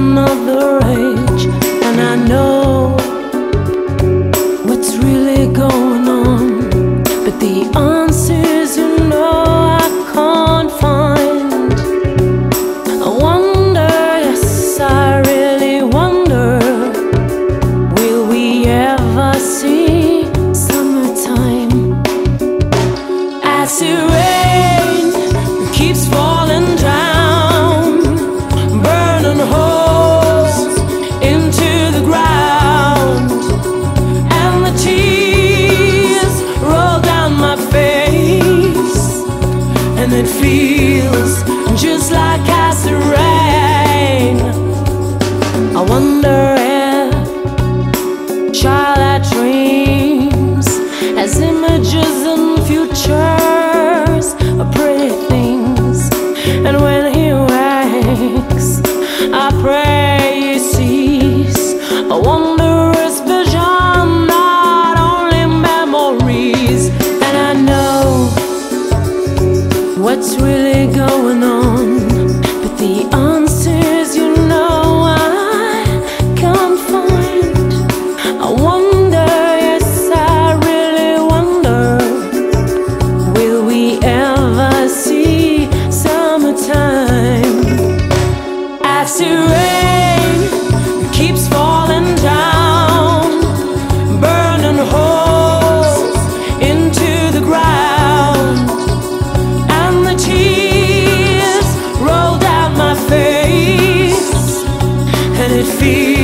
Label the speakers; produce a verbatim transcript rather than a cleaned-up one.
Speaker 1: another age, and I know what's really going on, but the answers, you know, I can't find. I wonder, yes, I really wonder, will we ever see summertime? As it rain keeps falling down, burning holes into the ground, and the tears roll down my face, and it feels just like acid rain. I wonder if childlike dreams as images and futures are pretty things, and when he wakes, I pray he sees a wondrous vision, not only memories. And I know what's really going on, but the answers, you know, I can't find. I wonder, yes, I really wonder, will we ever see summertime? As the rain keeps falling down, burning holes into the ground, and the tears roll down my face, and it feels